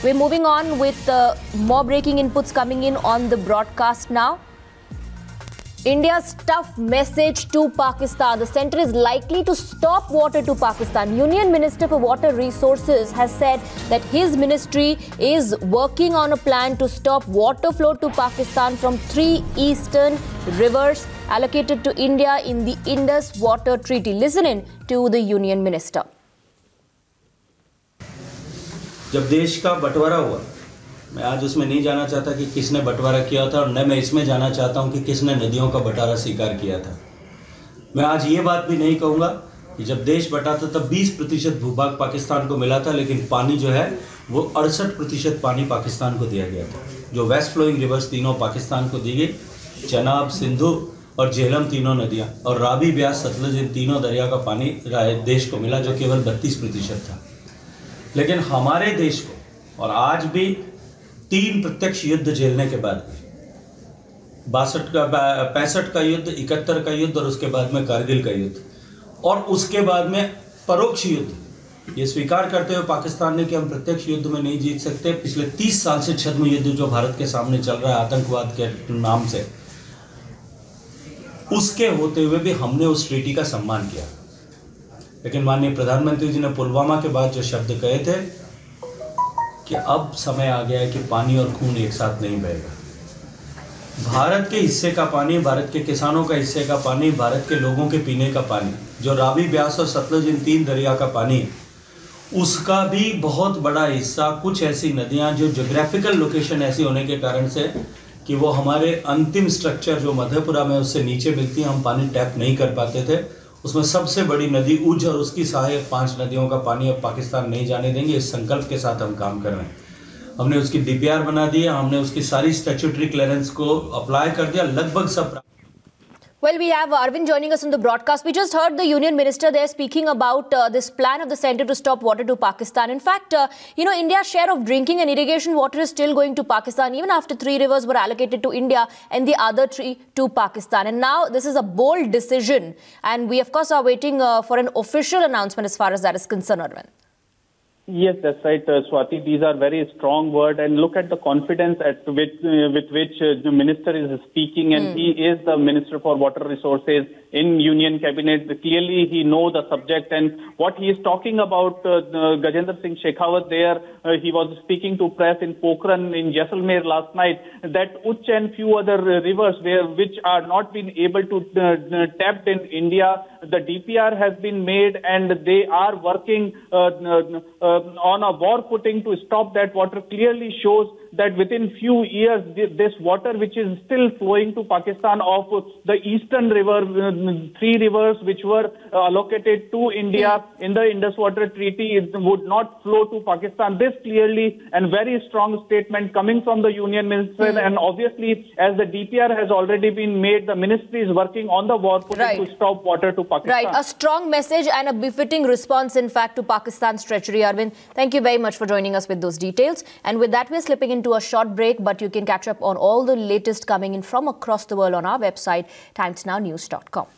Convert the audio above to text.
We're moving on with more breaking inputs coming in on the broadcast now. India's tough message to Pakistan. The centre is likely to stop water to Pakistan. Union Minister for Water Resources has said that his ministry is working on a plan to stop water flow to Pakistan from 3 eastern rivers allocated to India in the Indus Water Treaty. Listen in to the Union Minister. जब देश का बंटवारा हुआ, मैं आज उसमें नहीं जाना चाहता कि किसने बंटवारा किया था और न मैं इसमें जाना चाहता हूं कि किसने नदियों का बंटवारा स्वीकार किया था। मैं आज ये बात भी नहीं कहूँगा कि जब देश बंटा था तब 20% भूभाग पाकिस्तान को मिला था, लेकिन पानी जो है वो 68% पानी पाकिस्तान को दिया गया था। जो वेस्ट फ्लोइंग रिवर्स तीनों पाकिस्तान को दी गई, चनाब, सिंधु और झेलम तीनों नदियाँ, और रावी, ब्यास, सतलुज इन तीनों दरिया का पानी देश को मिला, जो केवल 32% था। लेकिन हमारे देश को और आज भी 3 प्रत्यक्ष युद्ध झेलने के बाद, 62 का 65 का युद्ध, 71 का युद्ध और उसके बाद में कारगिल का युद्ध, और उसके बाद में परोक्ष युद्ध, ये स्वीकार करते हुए पाकिस्तान ने कि हम प्रत्यक्ष युद्ध में नहीं जीत सकते। पिछले 30 साल से छद्म युद्ध जो भारत के सामने चल रहा है आतंकवाद के नाम से, उसके होते हुए भी हमने उस ट्रीटी का सम्मान किया। लेकिन माननीय प्रधानमंत्री जी ने पुलवामा के बाद जो शब्द कहे थे कि अब समय आ गया है कि पानी और खून एक साथ नहीं बहेगा। भारत के हिस्से का पानी, भारत के किसानों का हिस्से का पानी, भारत के लोगों के पीने का पानी, जो रावी, ब्यास और सतलुज इन 3 दरिया का पानी, उसका भी बहुत बड़ा हिस्सा, कुछ ऐसी नदियां जो ज्योग्राफिकल लोकेशन ऐसी होने के कारण से कि वो हमारे अंतिम स्ट्रक्चर जो मधेपुरा में उससे नीचे मिलती है, हम पानी टैप नहीं कर पाते थे। उसमें सबसे बड़ी नदी उज और उसकी सहायक 5 नदियों का पानी अब पाकिस्तान नहीं जाने देंगे। इस संकल्प के साथ हम काम कर रहे हैं। हमने उसकी डीपीआर बना दी है, हमने उसकी सारी स्टैट्यूटरी क्लियरेंस को अप्लाई कर दिया, लगभग सब। Well, we have Arvind joining us on the broadcast. We just heard the Union Minister there speaking about this plan of the centre to stop water to Pakistan. In fact, India's share of drinking and irrigation water is still going to Pakistan, even after 3 rivers were allocated to India and the other 3 to Pakistan. And now this is a bold decision. And we, of course, are waiting for an official announcement as far as that is concerned, Arvind. Yes, that's right, Swati. These are very strong words, and look at the confidence with which the minister is speaking, and he is the Minister for Water Resources in Union Cabinet. Clearly, he knows the subject, and what he is talking about, Gajendra Singh Shekhawat there, he was speaking to press in Pokhran in Jaisalmer last night, that Uch and few other rivers which are not being able to tapped in India. The DPR has been made, and they are working on a war footing to stop that water. Clearly shows that within few years, this water which is still flowing to Pakistan of the eastern river, 3 rivers which were allocated to India in the Indus Water Treaty, it would not flow to Pakistan. This clearly and very strong statement coming from the Union Minister, and obviously as the DPR has already been made, the ministry is working on the war footing to stop water to Pakistan. Right, a strong message and a befitting response, in fact, to Pakistan's treachery. Arvind, thank you very much for joining us with those details. And with that, we're slipping into a short break, but you can catch up on all the latest coming in from across the world on our website, timesnownews.com.